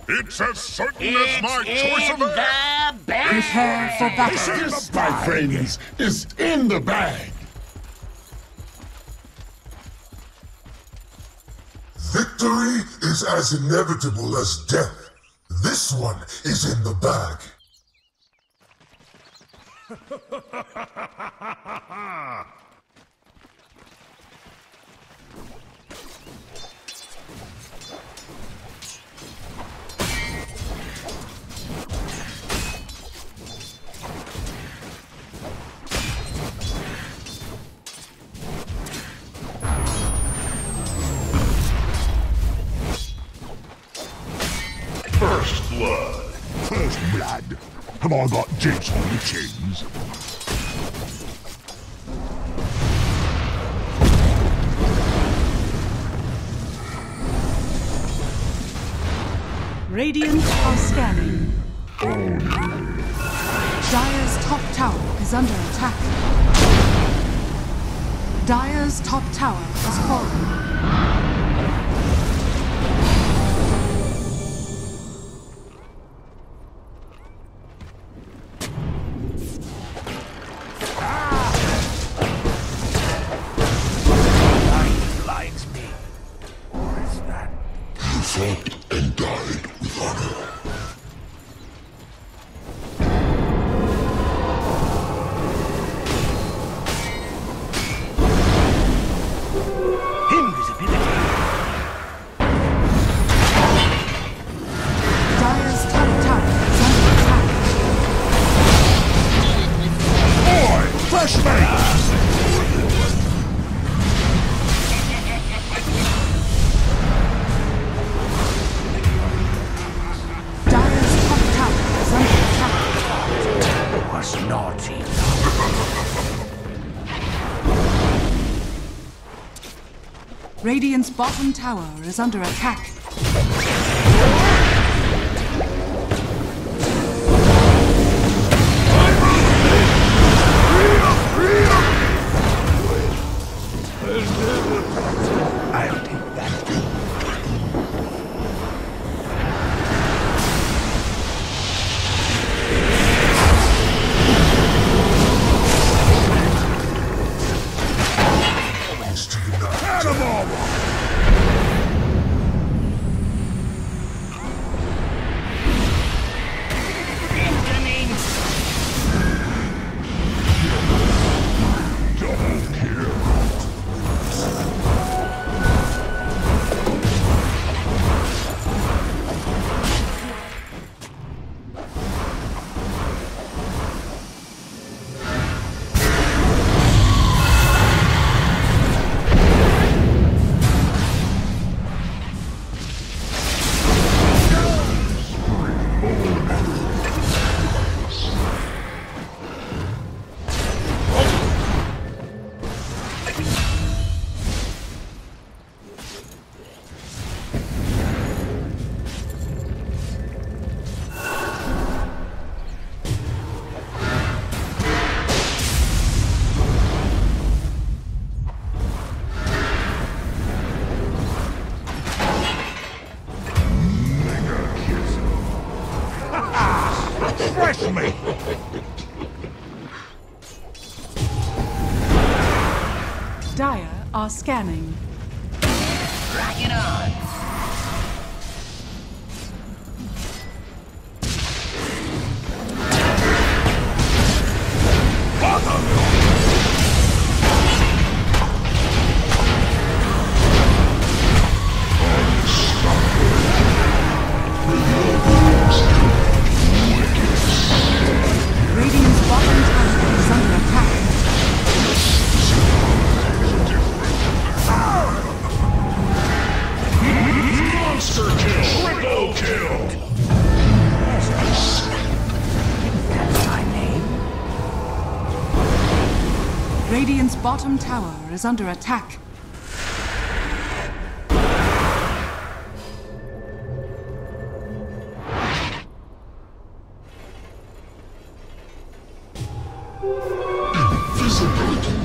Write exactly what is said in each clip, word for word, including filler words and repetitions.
It's as certain It's as my in choice of the air. bag. Prepare for battle. This, my friends, is in the bag. Victory is as inevitable as death. This one is in the bag. First blood. First blood. Have I got jigs on the chins? Radiant are scanning. Dire's top tower is under attack. Dire's top tower has fallen. Fought and died with honor. Invisibility. Dire's top tower is under attack. Oi! Fresh meat! Dire's top tower is under attack. Was not enough. Radiant's bottom tower is under attack. I'll take that. Belongs to unite. Animal! Incoming. Double kill. Fresh meat! Dire are scanning. Rock it on. Radiant's bottom tower is under attack. Monster kill. Triple kill. That's my name. Radiant's bottom tower is under attack. Invisibility.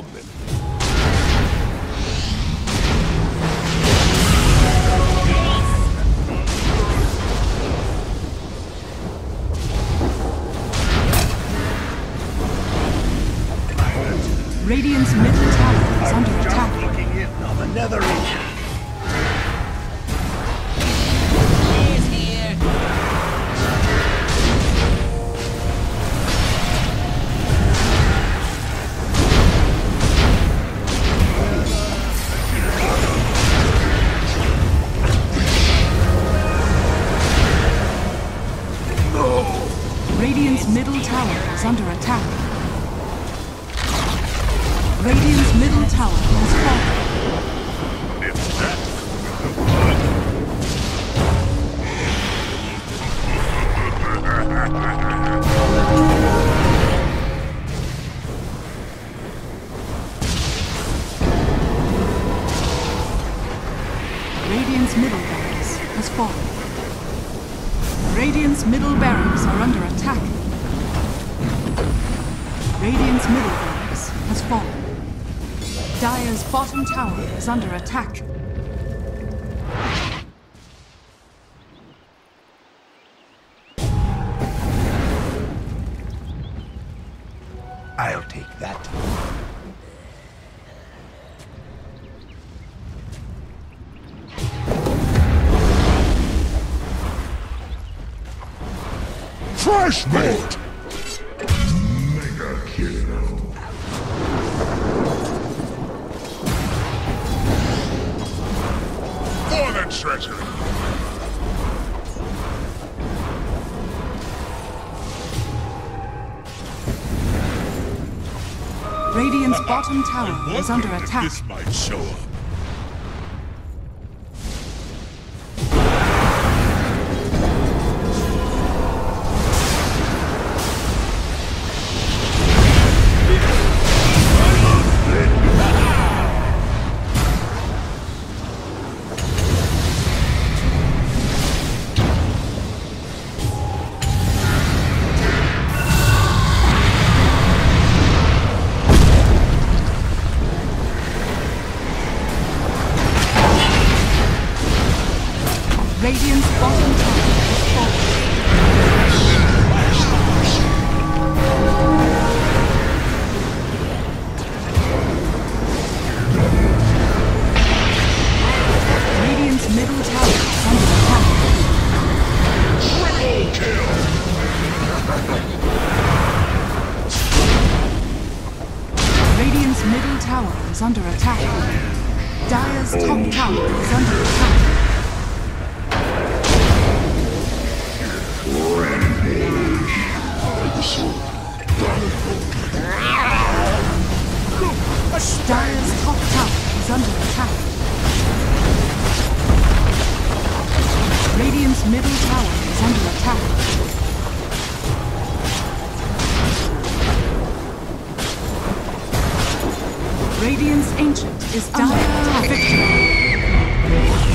them. Radiant's middle tower is under attack. Looking in on the nether region. He's here. Radiant's middle tower is under attack. Radiant's middle tower has fallen. It's that. Radiant's middle barracks has fallen. Radiant's middle barracks are under attack. Radiant's middle barracks has fallen. Dire's bottom tower is under attack. I'll take that. Fresh meat! Mega kill. For the treasure. Radiant's bottom tower is under attack. This might show up. Radiant's bottom tower has fallen. Radiant's middle tower is under attack. Triple kill. Radiant's middle tower is under attack. Dire's top tower is under attack. Dire's top tower is under attack. Radiant's middle tower is under attack. Radiant's ancient is under attack. Victory.